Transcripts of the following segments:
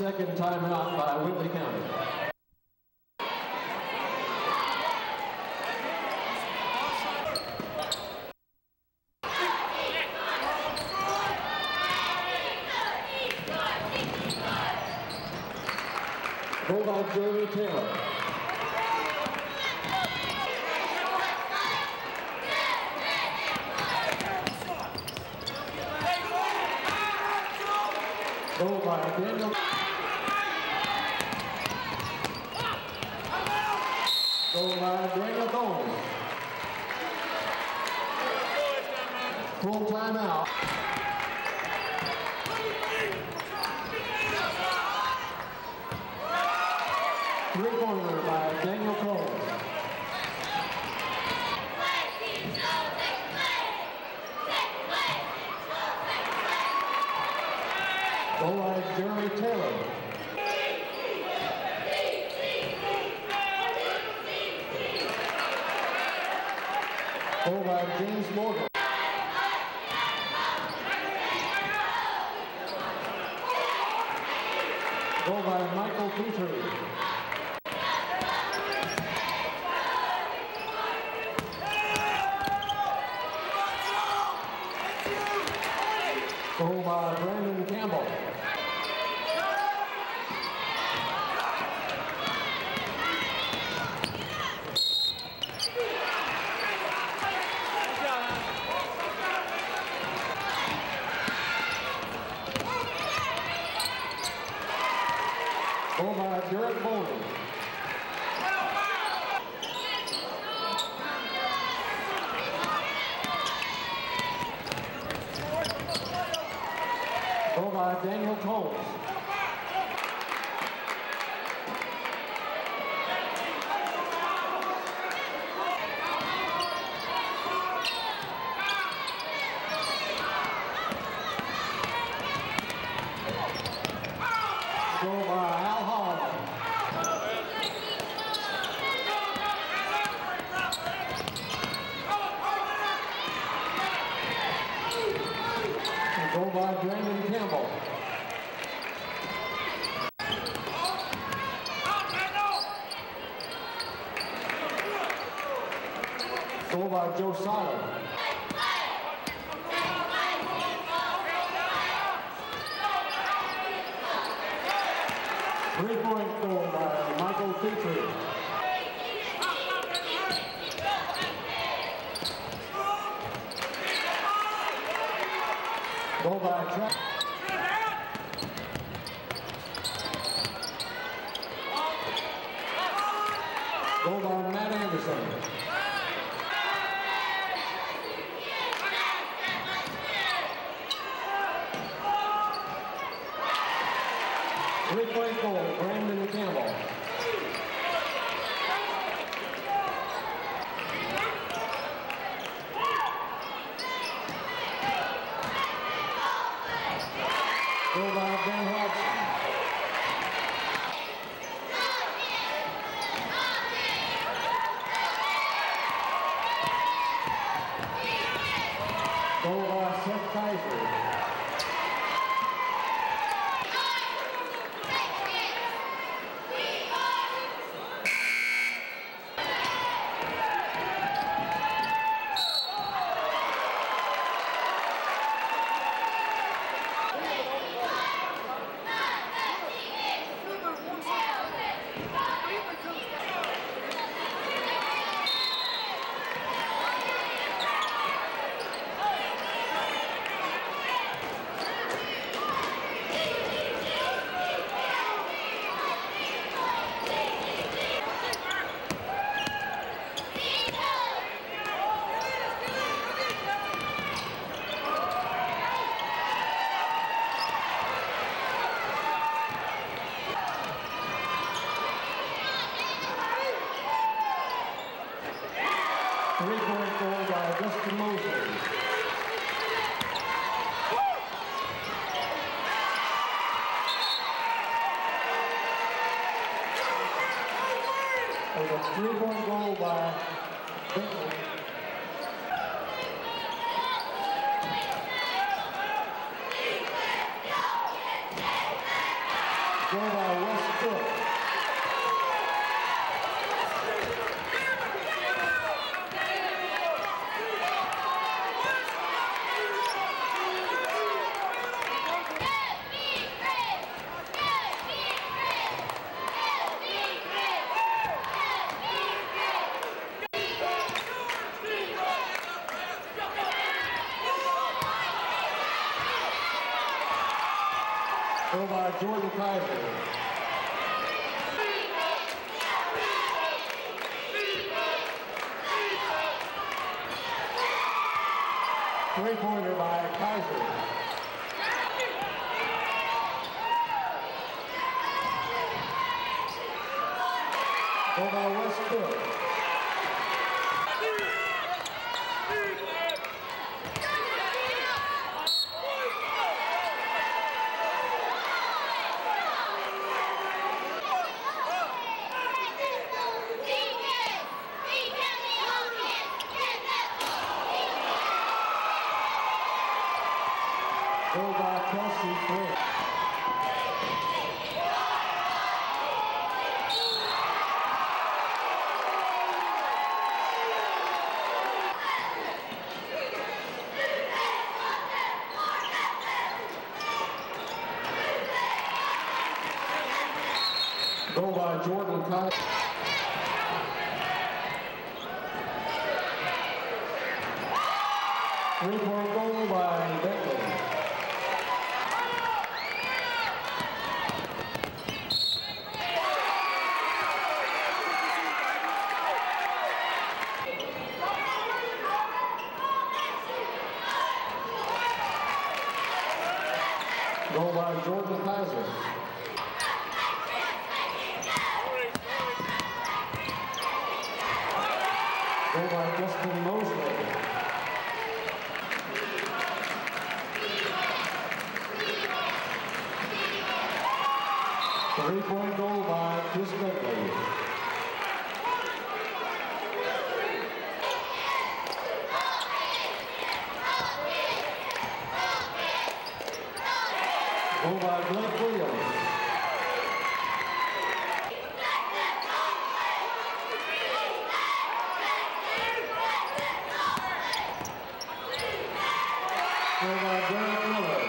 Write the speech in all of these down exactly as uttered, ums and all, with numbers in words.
second timeout by Whitley County. Goal by Jeremy Taylor. Goal by Daniel. Goal by Daniel Gomes. Full timeout. Three-pointer by Daniel Cole. Goal by Jeremy Taylor. Goal by James Morgan. Goal by Michael Petrie. Goal by Brandon Campbell. Goal by Derek Bowling. Goal by Daniel Coles. Goal by Al Hall. Goal by Brandon Campbell. Goal by Joe Seiler. Three-point goal by Michael Petrie. Goal by Travis. Goal by Matt Anderson. Three-point goal, Brandon Campbell. Goal by Ben Hodgson. Goal by Seth Kaiser. Three-point goal by Justin Mosley. There's a three-point goal by Bentley. Goal Jordan Kaiser. Three-pointer by Kaiser. Go by Westbrook. Go by Kelsey Flynn. Go by Jordan Kaiser. Three-point goal by Bentley. Go by Jordan Kaiser. Go by Justin Mosley. Three-point goal by Chris Bentley. Go by Blake Williams. Go by Derek Miller.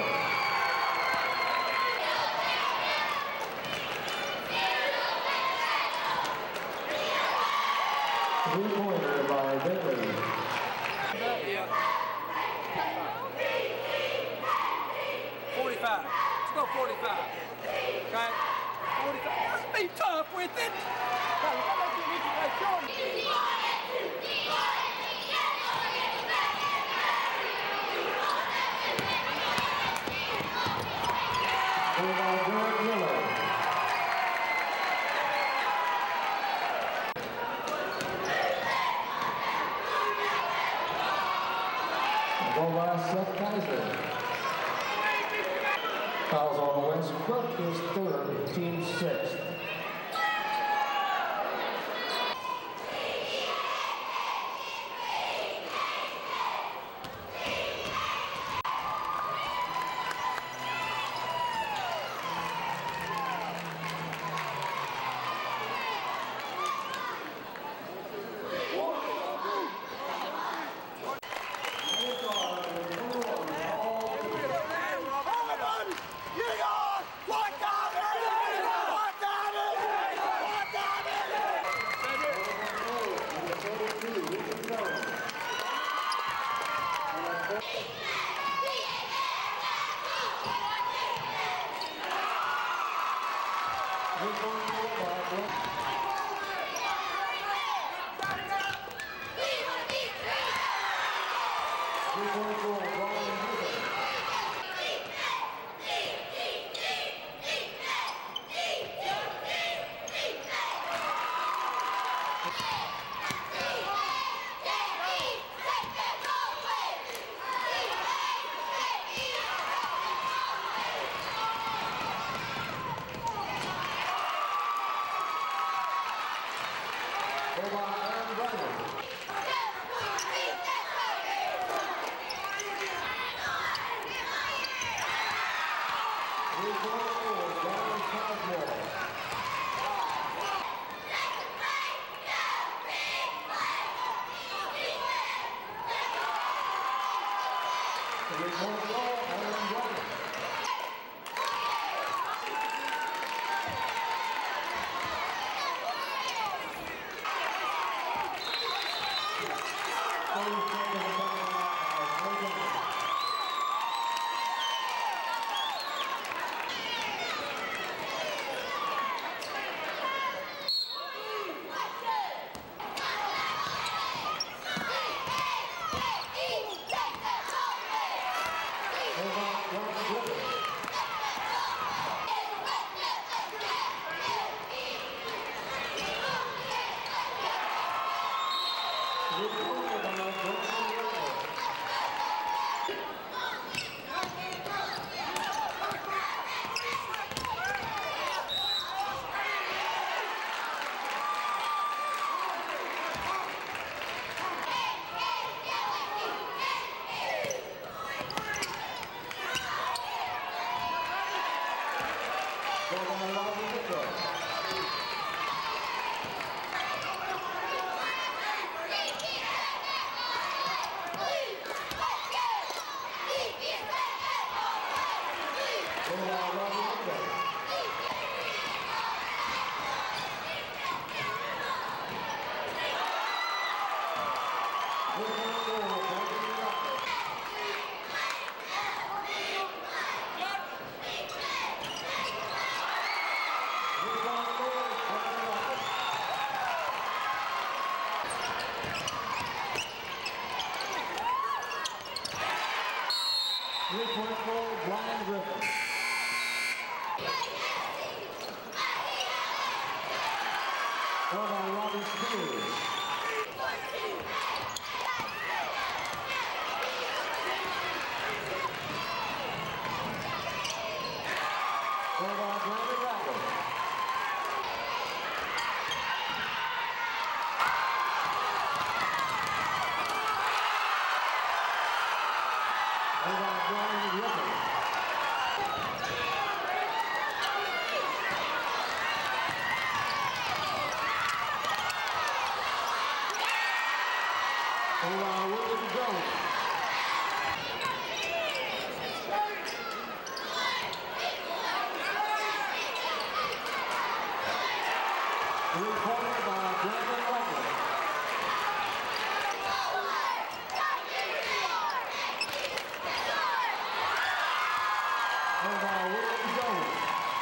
Three-pointer by Bentley. forty-five. Let's go forty-five. Okay? forty-five. Let's be tough with it. Go by Derek Miller. Go by Seth Kaiser. Fouls on Westbrook, his third, team sixth. Three-point goal, Brian Griffin. Goal by Robbie Spears. Goal by Brandon Rackle. Goal by Brian Griffin. Goal by William Jones. Three-pointer by Brandon Rackle. Goal by William Jones.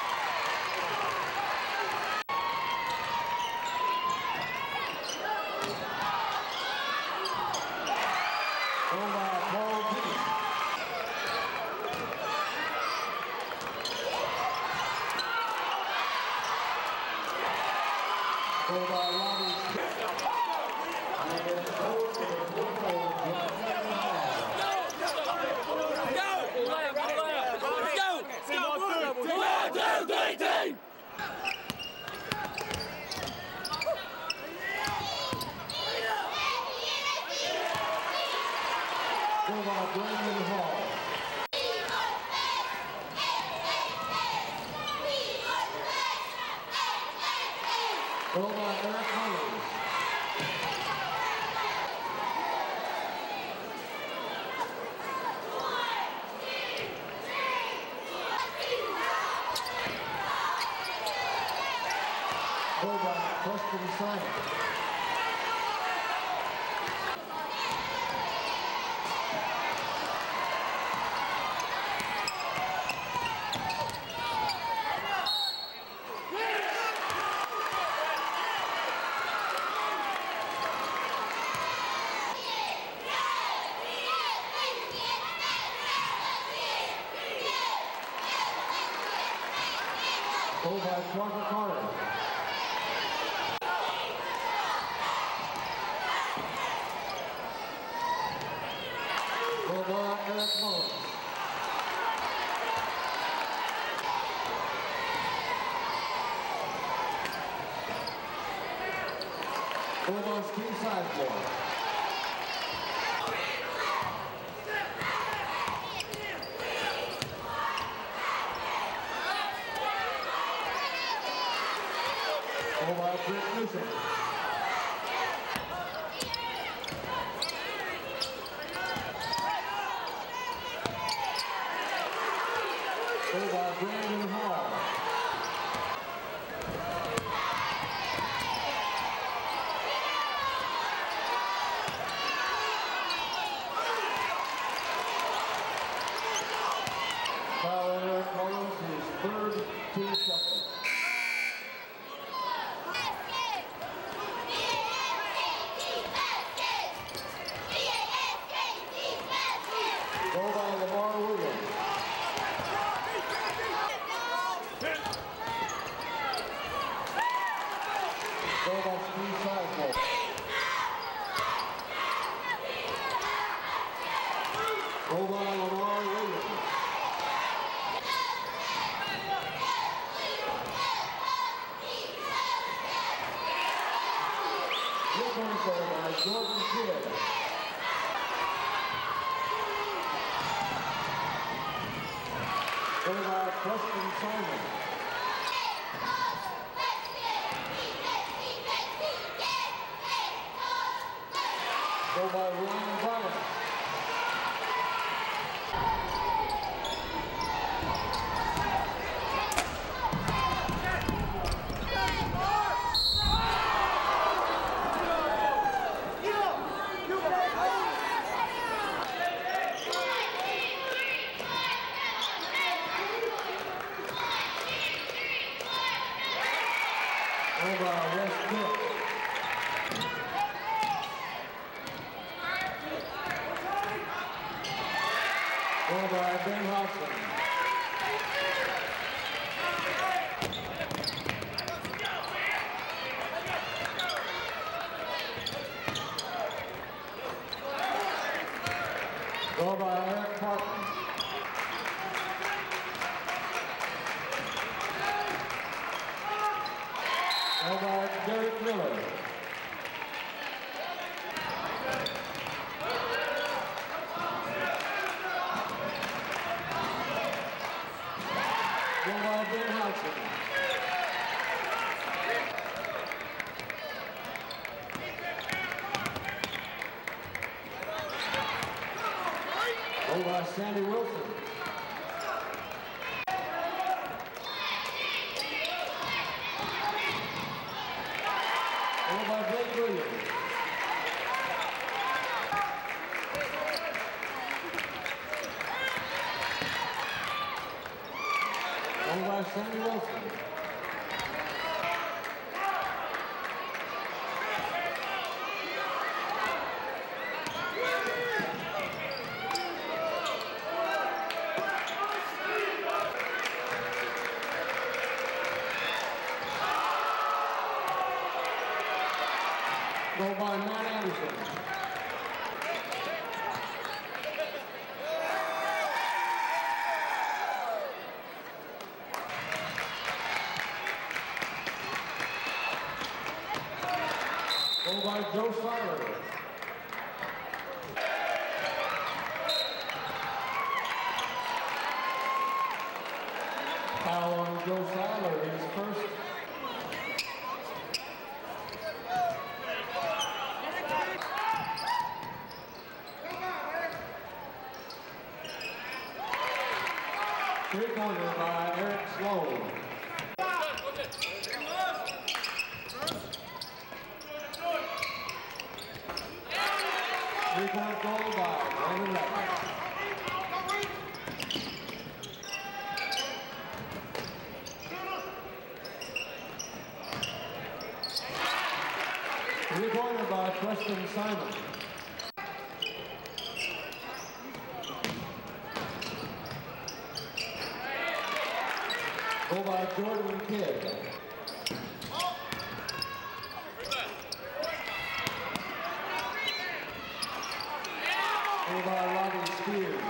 Goal by Paul Gibbs. Goal by Robbie Spears. And then goal for the fourth goal, Brian Hall. Goal by Brandon Hall. Goal by Eric Mullins. Goal by Preston Simon. Goal by Parker Carter. Goal by Eric Mullins. Goal by Steve Sizemore. Goal by Britt Newsom. Goal by Brandon Hall. Three-point goal by Jordan Kidd. Goal by Preston Simon. Goal by Ryan Bryant. Goal by Ben Hodgson. Goal by Eric Parton. Goal by Derek Miller. Goal by Ben Hodgson. Goal by Sandy Wilson. Goal by Blake Williams. Goal by Sandy Wilson. Goal by Matt Anderson. Goal by Joe Seiler. Foul on Joe Seiler, his first. Three-pointer by Eric Sloan. Three-point goal by Brandon Levitt. Three-pointer by Preston Simon. Goal by Jordan Kidd. Goal by Robbie Spears.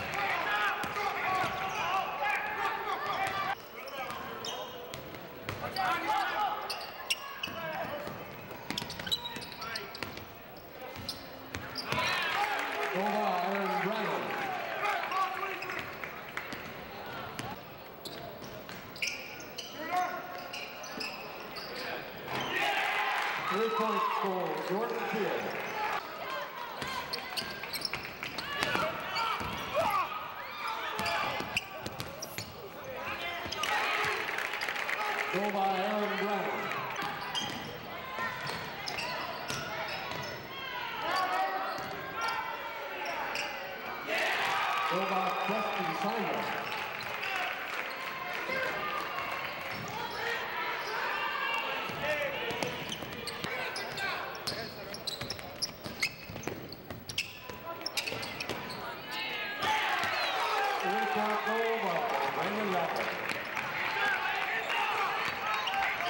Goal by Aaron Brown. Three-point for Jordan Kidd. Goal by Aaron Brown. Goal by Preston Simon. Three-point goal by Brandon Levitt.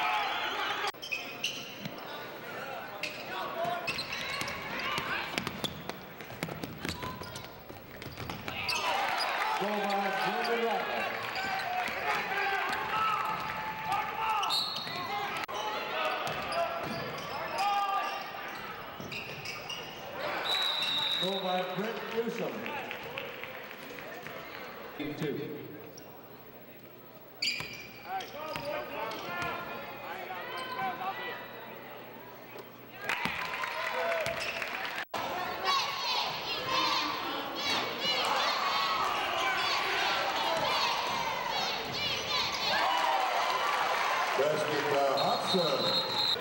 Goal by Brent Newsom. Game two. Basket by Hudson.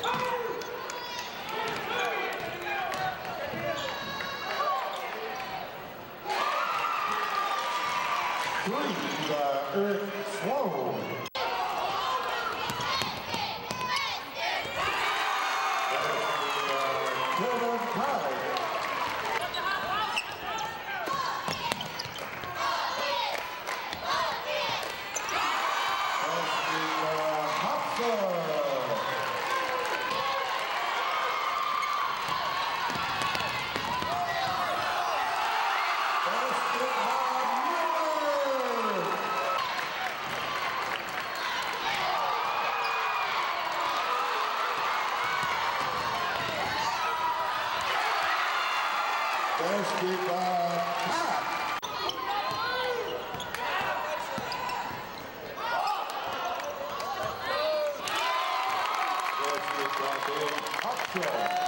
Three by Eric Sloan. Kevin Tide. Basket by Pat. Basket by Ben Hopson.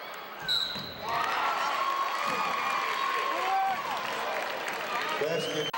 Basket.